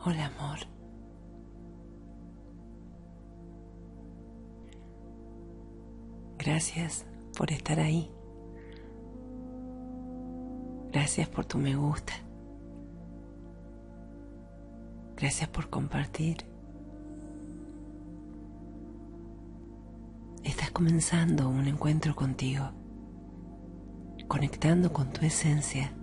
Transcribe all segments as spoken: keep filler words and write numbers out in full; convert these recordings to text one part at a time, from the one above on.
Hola, amor. Gracias por estar ahí. Gracias por tu me gusta. Gracias por compartir. Estás comenzando un encuentro contigo, conectando con tu esencia.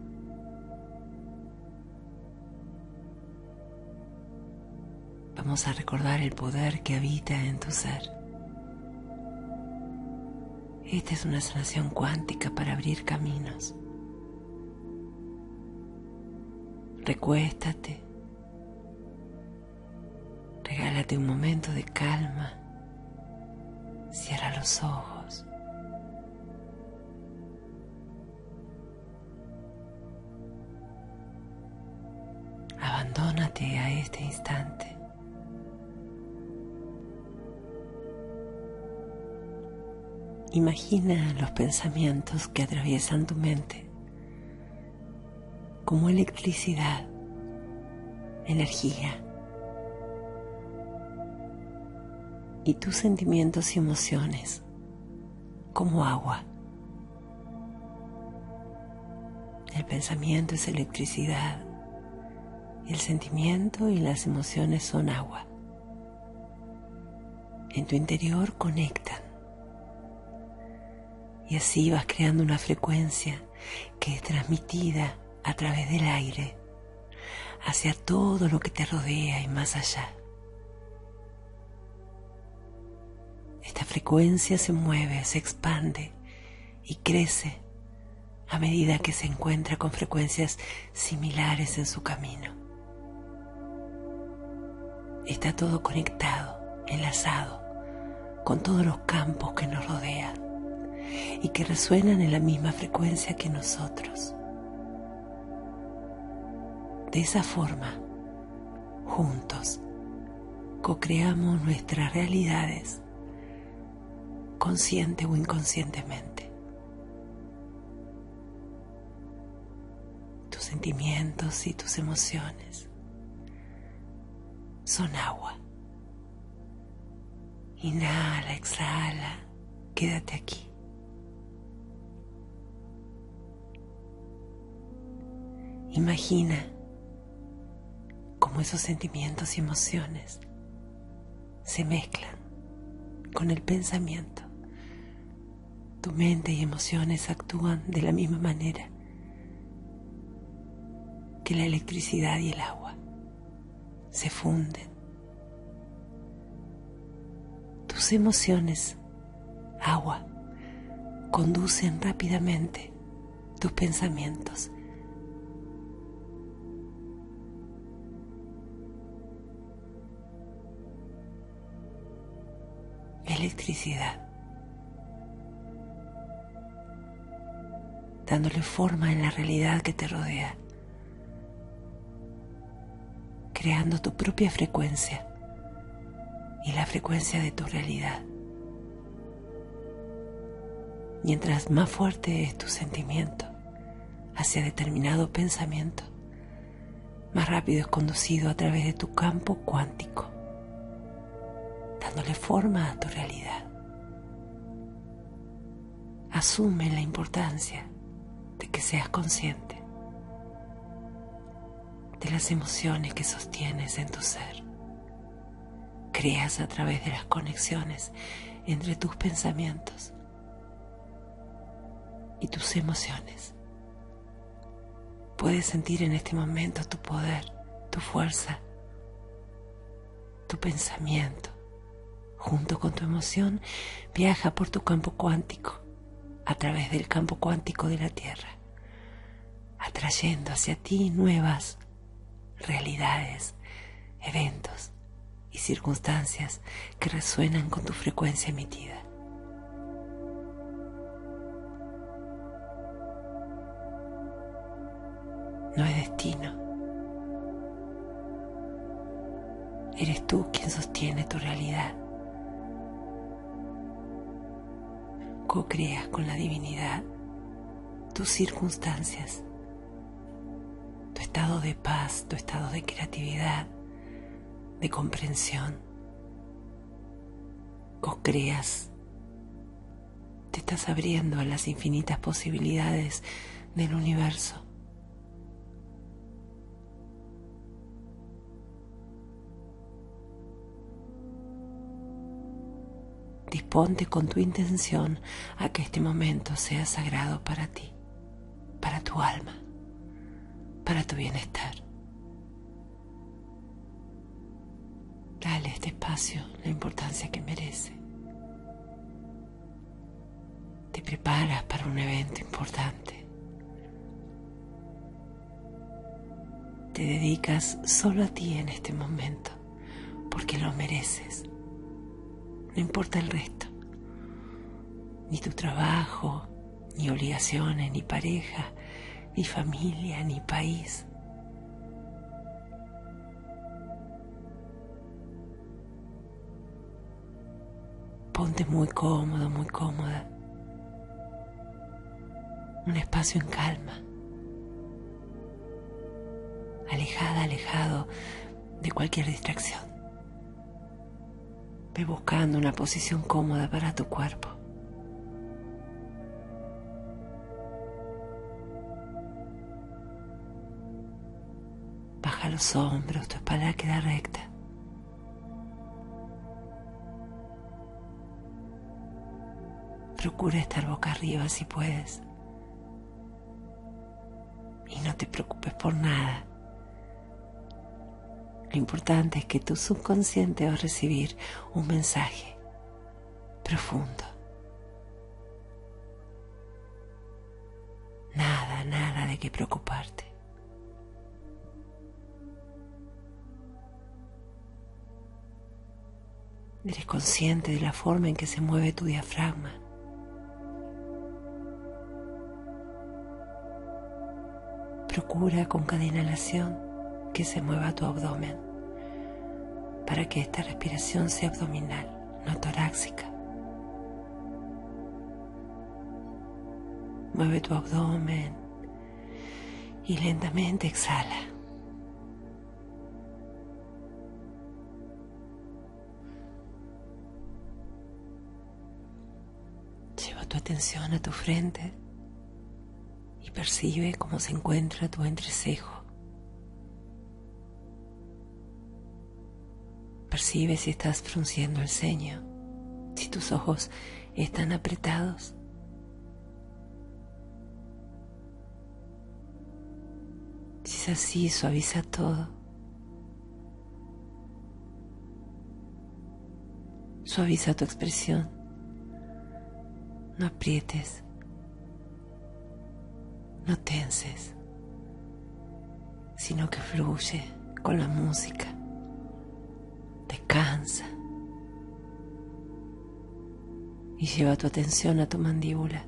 Vamos a recordar el poder que habita en tu ser. Esta es una sanación cuántica para abrir caminos. Recuéstate. Regálate un momento de calma. Cierra los ojos. Abandónate a este instante. Imagina los pensamientos que atraviesan tu mente como electricidad, energía. Y tus sentimientos y emociones como agua. El pensamiento es electricidad, el sentimiento y las emociones son agua. En tu interior conectan y así vas creando una frecuencia que es transmitida a través del aire hacia todo lo que te rodea y más allá. Esta frecuencia se mueve, se expande y crece a medida que se encuentra con frecuencias similares en su camino. Está todo conectado, enlazado con todos los campos que nos rodean y que resuenan en la misma frecuencia que nosotros. De esa forma, juntos, co-creamos nuestras realidades, consciente o inconscientemente. Tus sentimientos y tus emociones son agua. Inhala, exhala, quédate aquí. Imagina cómo esos sentimientos y emociones se mezclan con el pensamiento. Tu mente y emociones actúan de la misma manera que la electricidad y el agua. Se funden. Tus emociones, agua, conducen rápidamente tus pensamientos. Electricidad, dándole forma en la realidad que te rodea, creando tu propia frecuencia y la frecuencia de tu realidad. Mientras más fuerte es tu sentimiento hacia determinado pensamiento, más rápido es conducido a través de tu campo cuántico, dándole forma a tu realidad. Asume la importancia de que seas consciente de las emociones que sostienes en tu ser. Creas a través de las conexiones entre tus pensamientos y tus emociones. Puedes sentir en este momento tu poder, tu fuerza, tu pensamiento. Junto con tu emoción, viaja por tu campo cuántico, a través del campo cuántico de la Tierra, atrayendo hacia ti nuevas realidades, eventos y circunstancias que resuenan con tu frecuencia emitida. No es destino. Eres tú quien sostiene tu realidad. Co-creas con la divinidad tus circunstancias, tu estado de paz, tu estado de creatividad, de comprensión. Co-creas. Te estás abriendo a las infinitas posibilidades del universo. Disponte con tu intención a que este momento sea sagrado para ti, para tu alma, para tu bienestar. Dale a este espacio la importancia que merece. Te preparas para un evento importante. Te dedicas solo a ti en este momento, porque lo mereces. No importa el resto, ni tu trabajo, ni obligaciones, ni pareja, ni familia, ni país. Ponte muy cómodo, muy cómoda. Un espacio en calma. Alejada, alejado de cualquier distracción. Ve buscando una posición cómoda para tu cuerpo. Baja los hombros, tu espalda queda recta. Procura estar boca arriba si puedes. Y no te preocupes por nada. Lo importante es que tu subconsciente va a recibir un mensaje profundo. Nada, nada de qué preocuparte. Eres consciente de la forma en que se mueve tu diafragma. Procura con cada inhalación que se mueva tu abdomen para que esta respiración sea abdominal, no torácica. Mueve tu abdomen y lentamente exhala. Lleva tu atención a tu frente y percibe cómo se encuentra tu entrecejo. Percibe si estás frunciendo el ceño, si tus ojos están apretados. Si es así, suaviza todo. Suaviza tu expresión. No aprietes. No tenses, sino que fluye con la música. Descansa y lleva tu atención a tu mandíbula.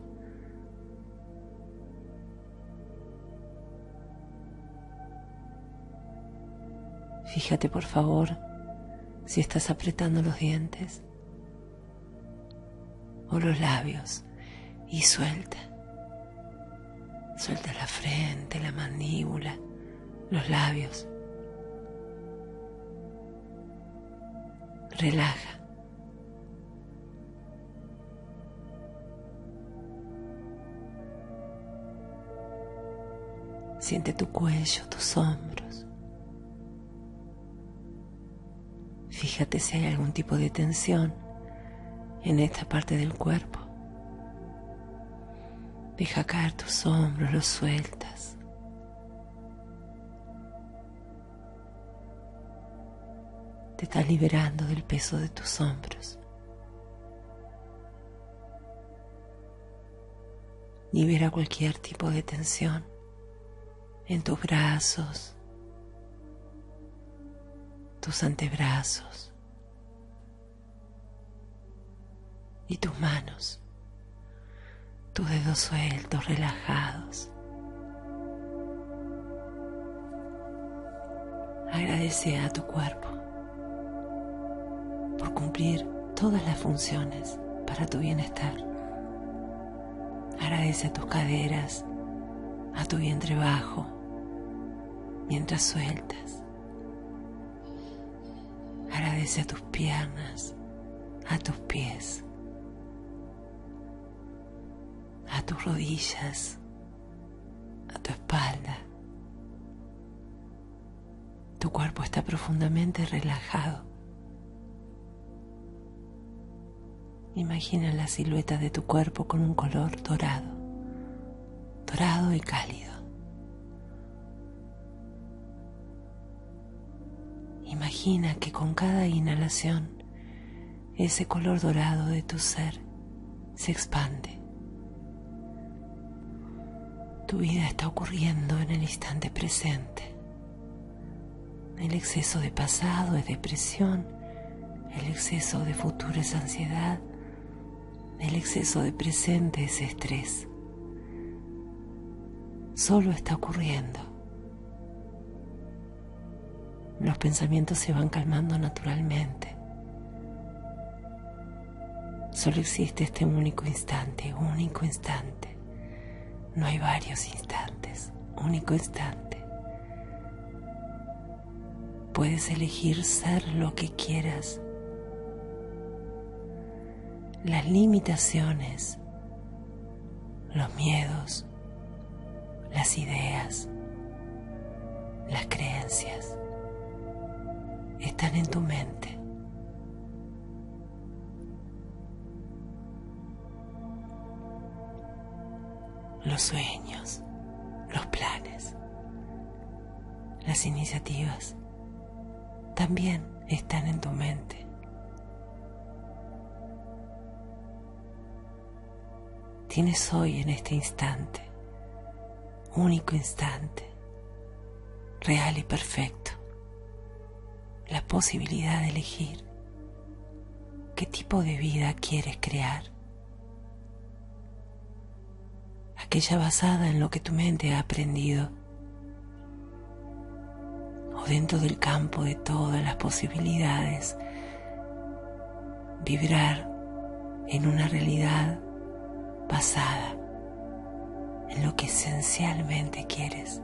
Fíjate, por favor, si estás apretando los dientes o los labios y suelta. Suelta la frente, la mandíbula, los labios. Relaja. Siente tu cuello, tus hombros. Fíjate si hay algún tipo de tensión en esta parte del cuerpo. Deja caer tus hombros, los sueltas. Te estás liberando del peso de tus hombros. Libera cualquier tipo de tensión en tus brazos, tus antebrazos y tus manos. Tus dedos sueltos, relajados. Agradece a tu cuerpo por cumplir todas las funciones para tu bienestar. Agradece a tus caderas, a tu vientre bajo, mientras sueltas. Agradece a tus piernas, a tus pies, a tus rodillas, a tu espalda. Tu cuerpo está profundamente relajado. Imagina la silueta de tu cuerpo con un color dorado, dorado y cálido. Imagina que con cada inhalación ese color dorado de tu ser se expande. Tu vida está ocurriendo en el instante presente. El exceso de pasado es depresión, el exceso de futuro es ansiedad, el exceso de presente es estrés. Solo está ocurriendo. Los pensamientos se van calmando naturalmente. Solo existe este único instante, único instante. No hay varios instantes, único instante. Puedes elegir ser lo que quieras. Las limitaciones, los miedos, las ideas, las creencias están en tu mente. Los sueños, los planes, las iniciativas también están en tu mente. Tienes hoy, en este instante, único instante, real y perfecto, la posibilidad de elegir qué tipo de vida quieres crear. Aquella basada en lo que tu mente ha aprendido, o dentro del campo de todas las posibilidades, vibrar en una realidad basada en lo que esencialmente quieres.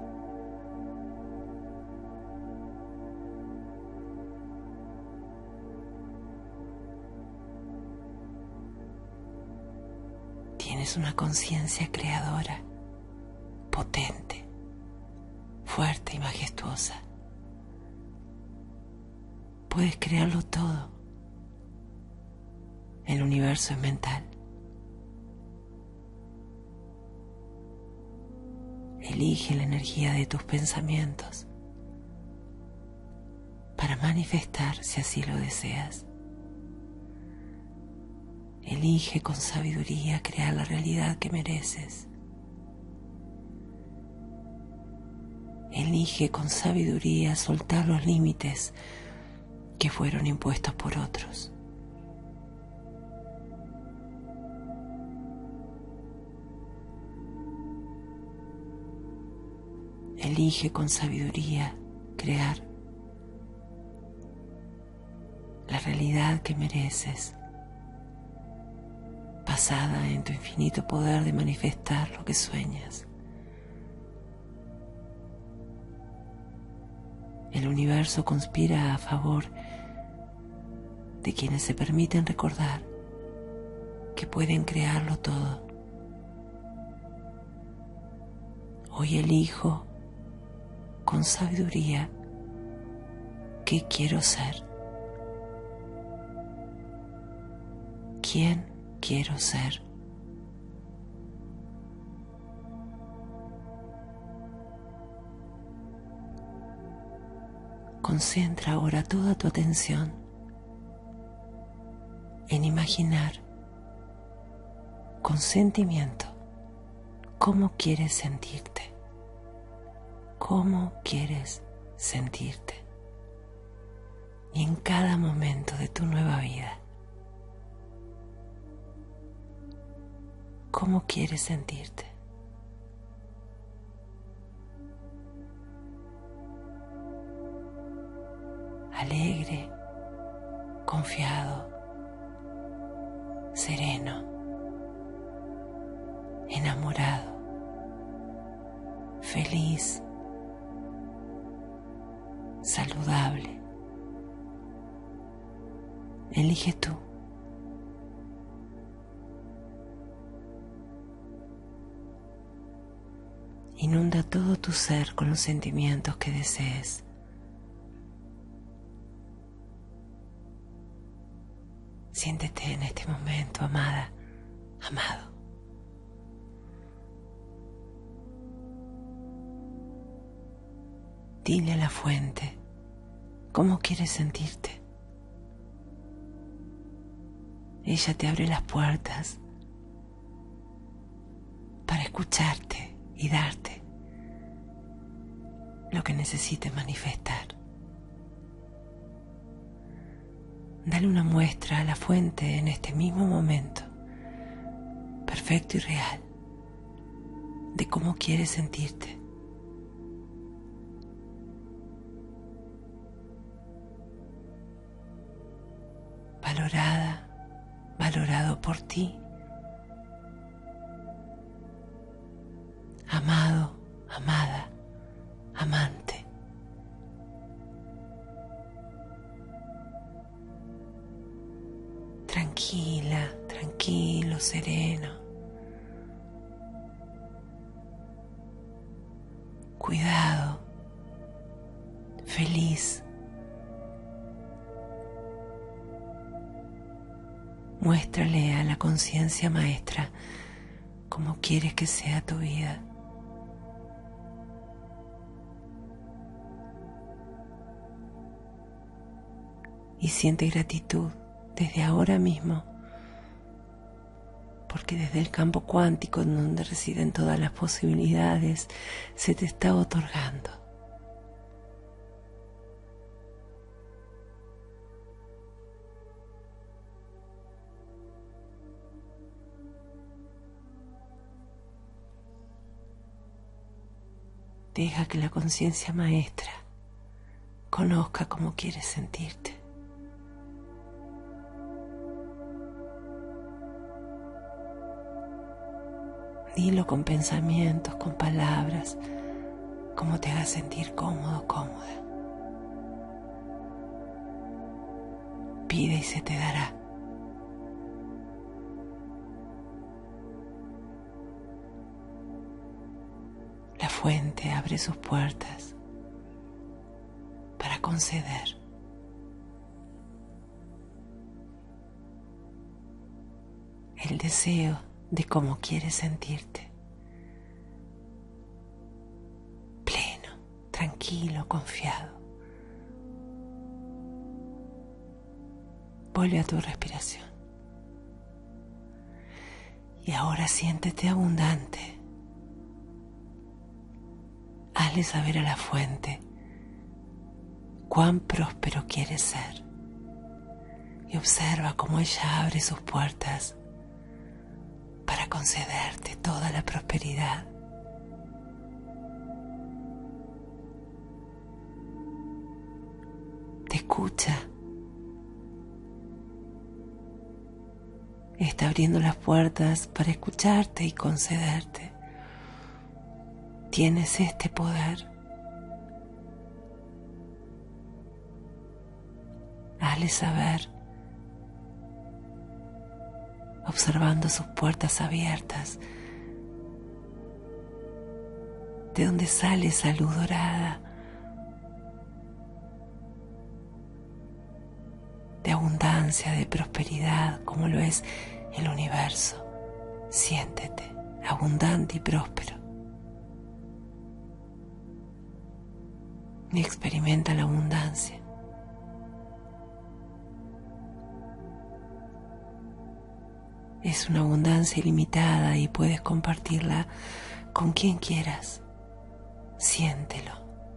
Tienes una conciencia creadora, potente, fuerte y majestuosa. Puedes crearlo todo. El universo es mental. Elige la energía de tus pensamientos para manifestar si así lo deseas. Elige con sabiduría crear la realidad que mereces. Elige con sabiduría soltar los límites que fueron impuestos por otros. Elige con sabiduría crear la realidad que mereces, basada en tu infinito poder de manifestar lo que sueñas. El universo conspira a favor de quienes se permiten recordar que pueden crearlo todo. Hoy elijo con sabiduría qué quiero ser, quién quiero ser. Concentra ahora toda tu atención en imaginar con sentimiento cómo quieres sentirte, cómo quieres sentirte, y en cada momento de tu nueva vida, cómo quieres sentirte. Alegre, confiado, sereno, enamorado, feliz, saludable, Elige tú. Inunda todo tu ser con los sentimientos que desees. Siéntete en este momento amada, amado. Dile a la fuente cómo quieres sentirte. Ella te abre las puertas para escucharte y darte lo que necesites manifestar. Dale una muestra a la fuente en este mismo momento, perfecto y real, de cómo quieres sentirte. Valorada, valorado por ti. Amado, amada, amante. Tranquila, tranquilo, sereno. Cuidado, feliz. Muéstrale a la conciencia maestra cómo quieres que sea tu vida. Y siente gratitud desde ahora mismo, porque desde el campo cuántico en donde residen todas las posibilidades se te está otorgando. Deja que la conciencia maestra conozca cómo quieres sentirte. Dilo con pensamientos, con palabras, como te haga sentir cómodo, cómoda. Pide y se te dará. La fuente abre sus puertas para conceder. El deseo de cómo quieres sentirte. Pleno, tranquilo, confiado. Vuelve a tu respiración. Y ahora siéntete abundante. Hazle saber a la fuente cuán próspero quieres ser. Y observa cómo ella abre sus puertas para concederte toda la prosperidad. Te escucha. Está abriendo las puertas para escucharte y concederte. Tienes este poder. Hazle saber, observando sus puertas abiertas, de donde sale esa luz dorada, de abundancia, de prosperidad, como lo es el universo. Siéntete abundante y próspero. Y experimenta la abundancia. Es una abundancia ilimitada y puedes compartirla con quien quieras. Siéntelo.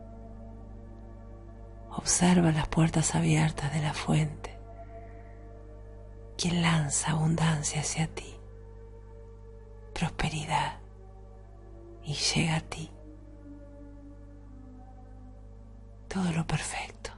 Observa las puertas abiertas de la fuente, quien lanza abundancia hacia ti, prosperidad, y llega a ti todo lo perfecto.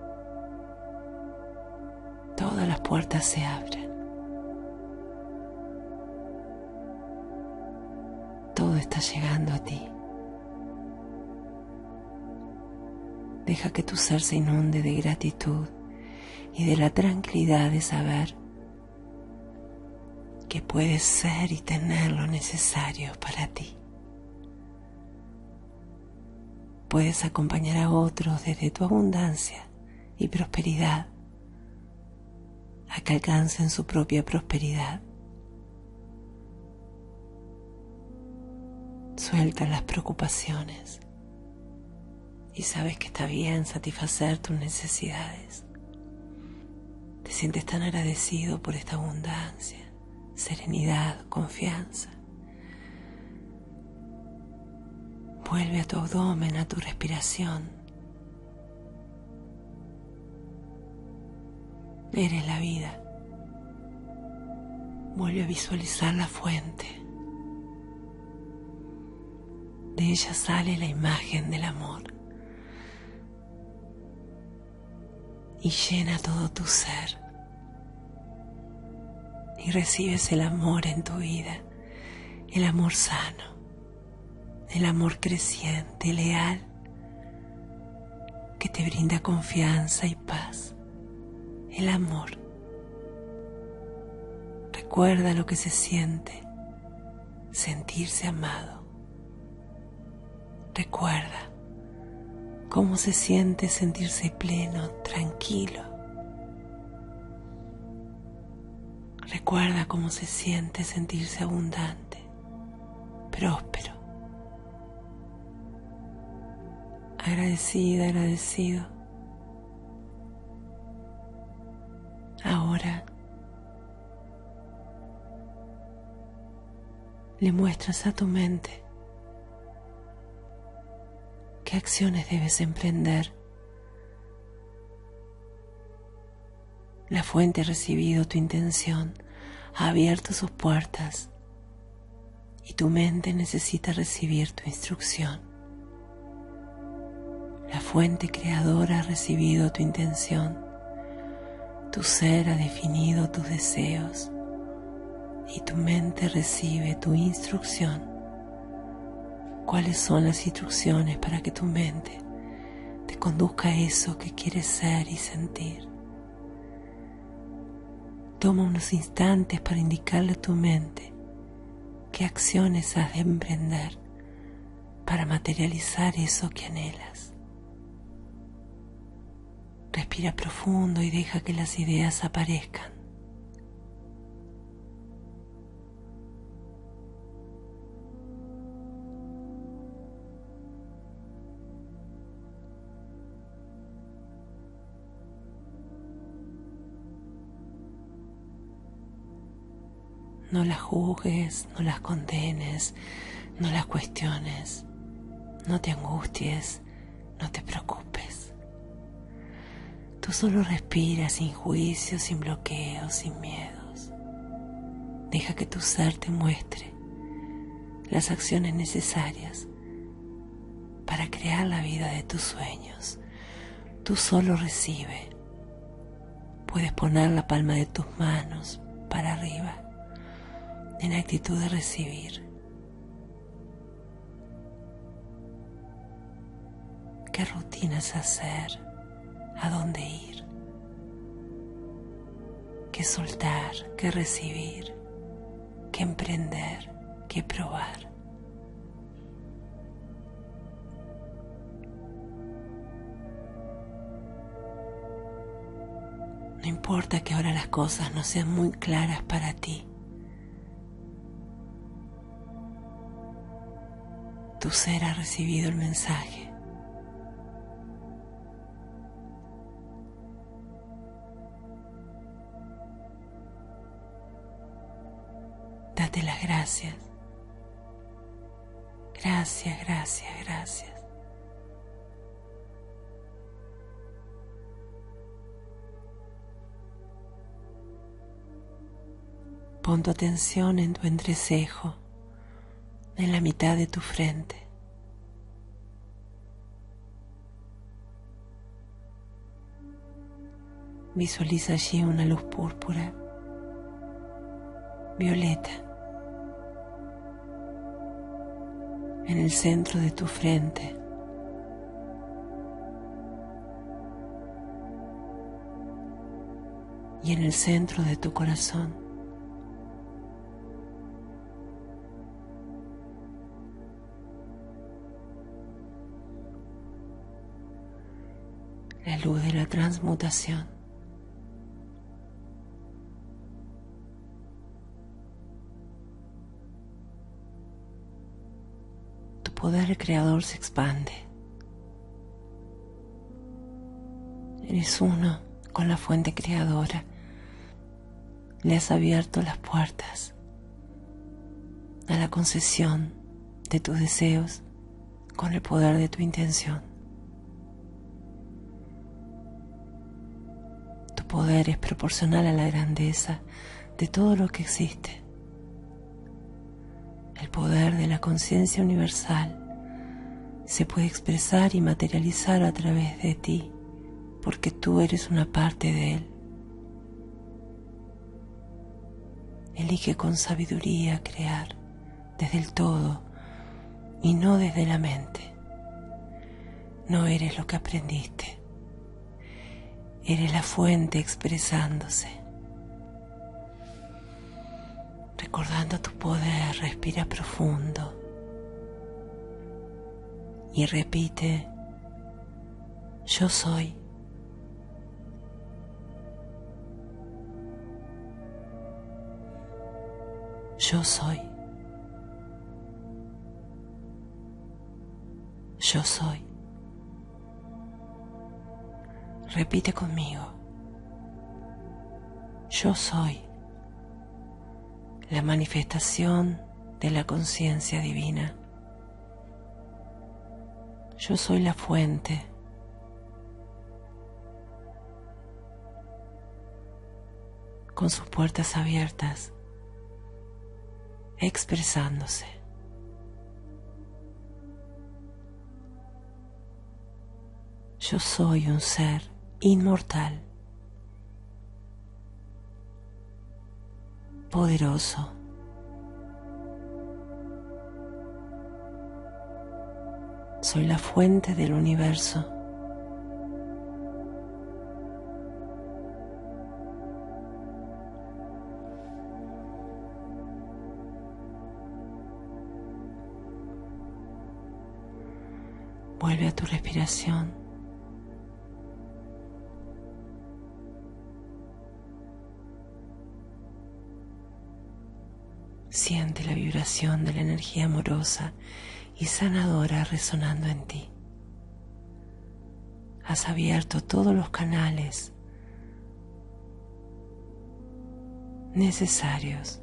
Todas las puertas se abren. está llegando a ti. Deja que tu ser se inunde de gratitud y de la tranquilidad de saber que puedes ser y tener lo necesario para ti. Puedes acompañar a otros desde tu abundancia y prosperidad a que alcancen su propia prosperidad. Suelta las preocupaciones y sabes que está bien satisfacer tus necesidades. Te sientes tan agradecido por esta abundancia, serenidad, confianza. Vuelve a tu abdomen, a tu respiración. Eres la vida. Vuelve a visualizar la fuente. De ella sale la imagen del amor y llena todo tu ser. Y recibes el amor en tu vida, el amor sano, el amor creciente, leal, que te brinda confianza y paz. El amor. Recuerda lo que se siente, sentirse amado. Recuerda cómo se siente sentirse pleno, tranquilo. Recuerda cómo se siente sentirse abundante, próspero. Agradecida, agradecido. Ahora le muestras a tu mente qué acciones debes emprender. La fuente ha recibido tu intención, ha abierto sus puertas y tu mente necesita recibir tu instrucción. La fuente creadora ha recibido tu intención, tu ser ha definido tus deseos y tu mente recibe tu instrucción. ¿Cuáles son las instrucciones para que tu mente te conduzca a eso que quieres ser y sentir? Toma unos instantes para indicarle a tu mente qué acciones has de emprender para materializar eso que anhelas. Respira profundo y deja que las ideas aparezcan. No las juzgues, no las condenes, no las cuestiones, no te angusties, no te preocupes. Tú solo respira sin juicios, sin bloqueos, sin miedos. Deja que tu ser te muestre las acciones necesarias para crear la vida de tus sueños. Tú solo recibe. Puedes poner la palma de tus manos para arriba en actitud de recibir. ¿Qué rutinas hacer? ¿A dónde ir? ¿Qué soltar? ¿Qué recibir? ¿Qué emprender? ¿Qué probar? No importa que ahora las cosas no sean muy claras para ti. Tu ser ha recibido el mensaje. Date las gracias. Gracias, gracias, gracias. Pon tu atención en tu entrecejo, en la mitad de tu frente. Visualiza allí una luz púrpura, violeta. en el centro de tu frente. Y en el centro de tu corazón. La luz de la transmutación. Tu poder creador se expande. Eres uno con la fuente creadora. Le has abierto las puertas a la concesión de tus deseos con el poder de tu intención. Tu poder es proporcional a la grandeza de todo lo que existe. El poder de la conciencia universal se puede expresar y materializar a través de ti, porque tú eres una parte de él. Elige con sabiduría crear desde el todo y no desde la mente. No eres lo que aprendiste. Eres la fuente expresándose. Recordando tu poder, respira profundo y repite: yo soy. Yo soy. Yo soy. Repite conmigo. Yo soy la manifestación de la conciencia divina. Yo soy la fuente. Con sus puertas abiertas, expresándose. Yo soy un ser inmortal, poderoso, soy la fuente del universo. Vuelve a tu respiración. Siente la vibración de la energía amorosa y sanadora resonando en ti. Has abierto todos los canales necesarios,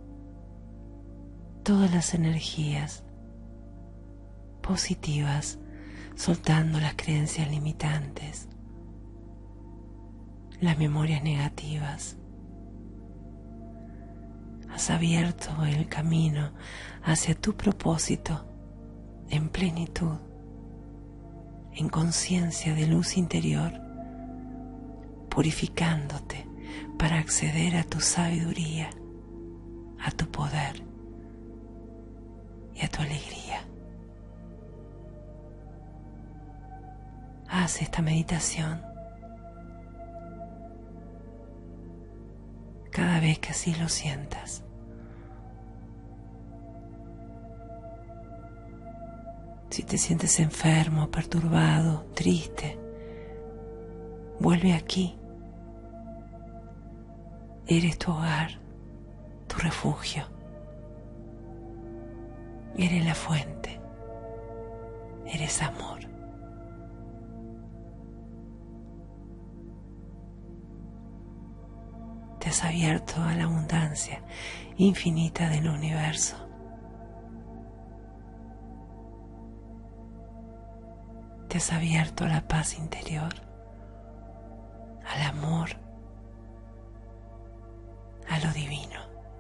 todas las energías positivas, soltando las creencias limitantes, las memorias negativas. Has abierto el camino hacia tu propósito en plenitud, en conciencia de luz interior, purificándote para acceder a tu sabiduría, a tu poder y a tu alegría. Haz esta meditación cada vez que así lo sientas. Si te sientes enfermo, perturbado, triste, vuelve aquí. Eres tu hogar, tu refugio. Eres la fuente. Eres amor. Te has abierto a la abundancia infinita del universo. Te has abierto a la paz interior, al amor, a lo divino.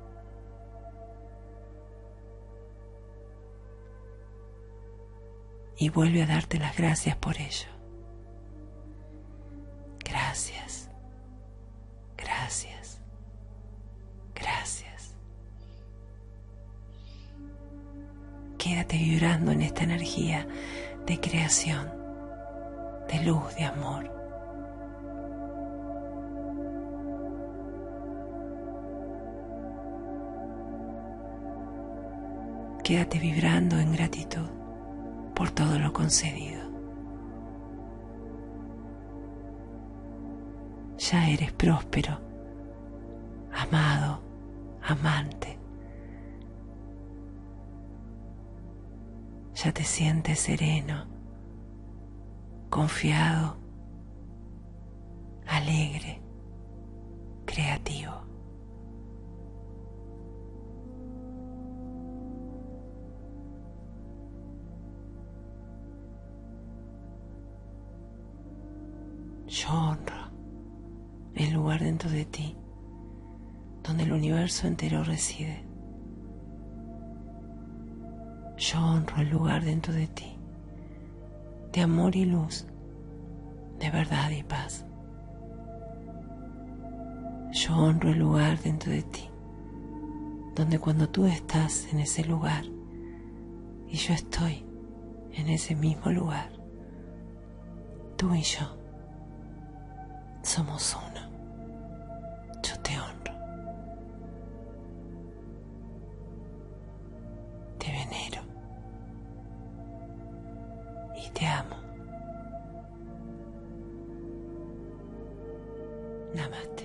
Y vuelve a darte las gracias por ello. Gracias, gracias, gracias. Quédate vibrando vibrando en esta energía de creación, de luz, de amor. Quédate vibrando en gratitud por todo lo concedido. Ya eres próspero, amado, amante. Ya te sientes sereno, confiado, alegre, creativo. Yo honro el lugar dentro de ti donde el universo entero reside. Yo honro el lugar dentro de ti de amor y luz, de verdad y paz. Yo honro el lugar dentro de ti donde cuando tú estás en ese lugar y yo estoy en ese mismo lugar, tú y yo somos uno. Yo te honro. Te venero. Y te amo. Namaste.